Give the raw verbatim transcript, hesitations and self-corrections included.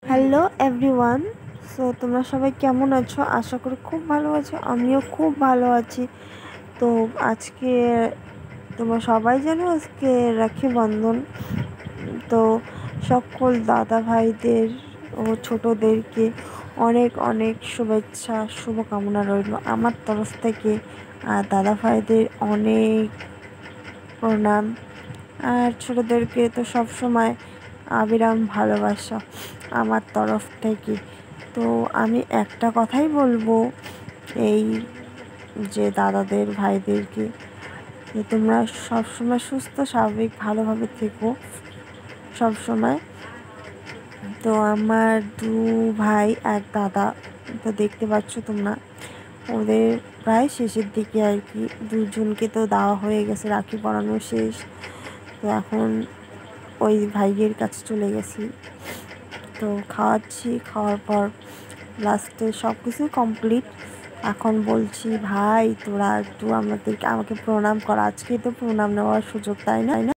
Hello everyone. So তোমরা সবাই কেমন আছো? আশা করি খুব ভালো আছো, আমিও খুব ভালো আছি। তো আজকে তোমরা সবাই জানো আজকে রাখি বন্ধন। তো সকল দাদা ভাইদের ও ছোটদেরকে অনেক অনেক শুভেচ্ছা, শুভকামনা রইল আমার তরফ থেকে। আর দাদা ভাইদের অনেক প্রণাম। আর ছোটদেরকে তো সবসময় আবিরাম ভালোবাসা আমার তরফ থেকে। তো আমি একটা কথাই বলবো এই যে দাদাদের ভাইদেরকে, যে তোমরা সবসময় সুস্থ স্বাভাবিক ভালোভাবে থেকো সবসময়। তো আমার দু ভাই এক দাদা, তো দেখতে পাচ্ছ তোমরা ওদের প্রায় শেষের দিকে আর কি। দুজনকে তো দেওয়া হয়ে গেছে, রাখি পরানো শেষ। তো এখন ওই ভাইয়ের কাছে চলে গেছি। তো খাওয়াচ্ছি, খাওয়ার পর লাস্টে সব কিছু কমপ্লিট। এখন বলছি ভাই তোরা একটু আমাদেরকে আমাকে প্রণাম কর, আজকেই তো প্রণাম নেওয়ার সুযোগ, তাই না?